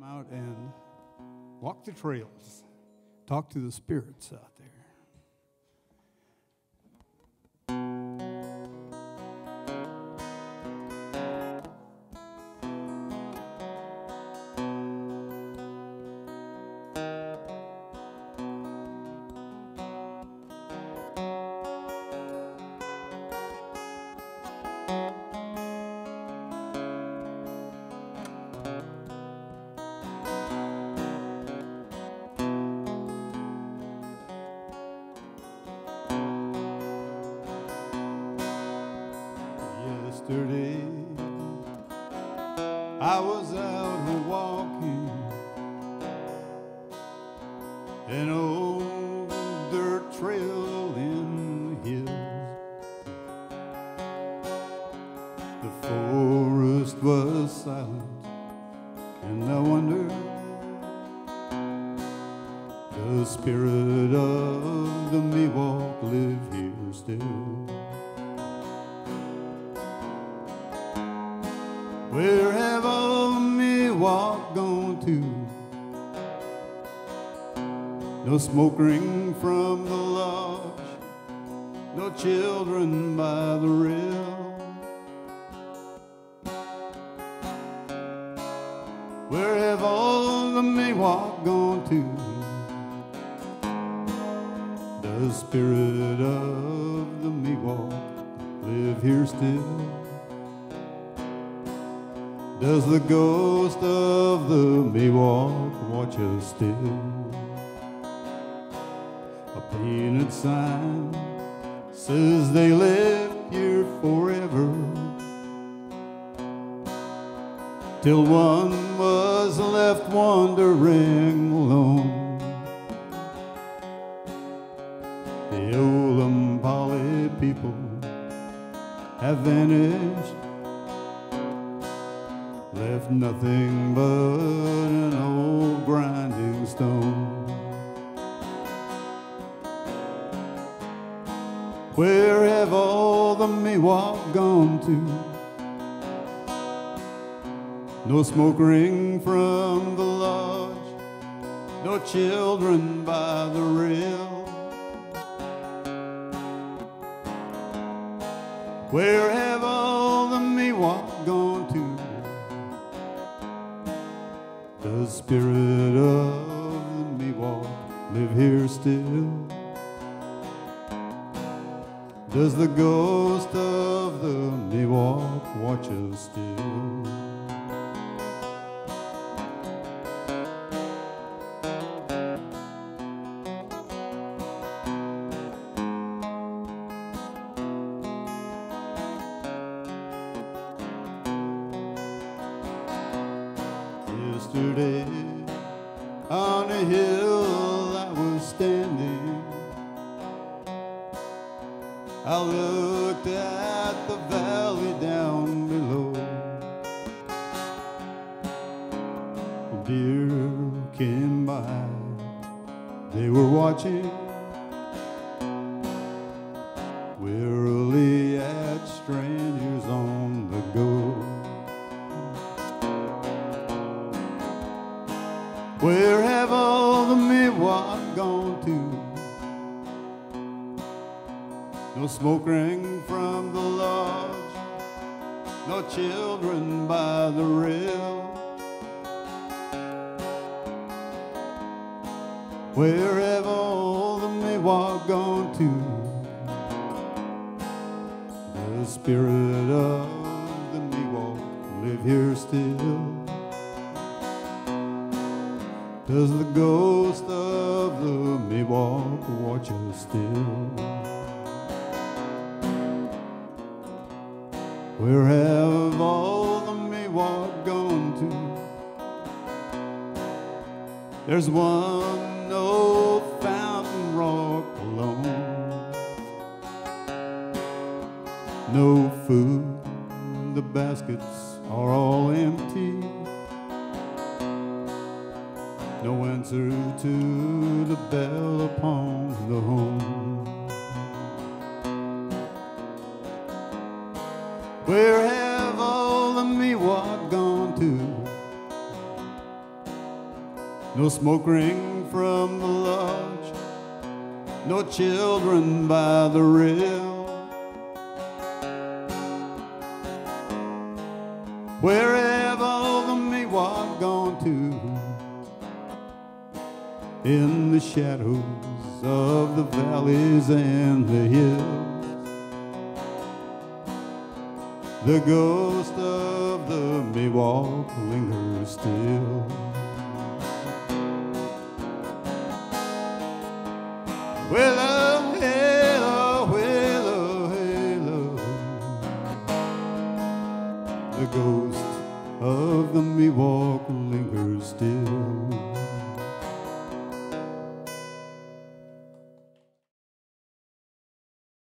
out and walk the trails, talk to the spirits out there. Yesterday, I was out walking an old dirt trail in the hills. The forest was silent, and I wondered, does the spirit of the Miwok live here still? Where have all the Miwok gone to? No smoke ring from the lodge, no children by the rail. Where have all the Miwok gone to? Does the spirit of the Miwok live here still? Does the ghost of the Miwok watch us still? A painted sign says they live here forever, till one was left wandering alone. The Olompali people have vanished, left nothing but an old grinding stone. Where have all the Miwok gone to? No smoke ring from the lodge, no children by the rail. Where have all the Miwok gone to? Does the spirit of the Miwok live here still? Does the ghost of the Miwok watch us still? Yesterday, on a hill I was standing. I looked at the valley down below. Deer came by, they were watching, wearily at strangers on the go. Where have all the Miwok gone to? No smoke ring from the lodge, no children by the rail. Where have all the Miwok gone to? The spirit of the Miwok live here still? Does the ghost of the Miwok watch us still? Where have all the Miwok gone to? There's one old fountain rock alone. No food, the baskets are all empty. No answer to the bell upon the home. Where have all the Miwok gone to? No smoke ring from the lodge, no children by the rill. Wherever the Miwok gone to, in the shadows of the valleys and the hills, the ghost of the Miwok lingers still. Willow, willow, willow, willow, the ghost of the Miwok lingers still.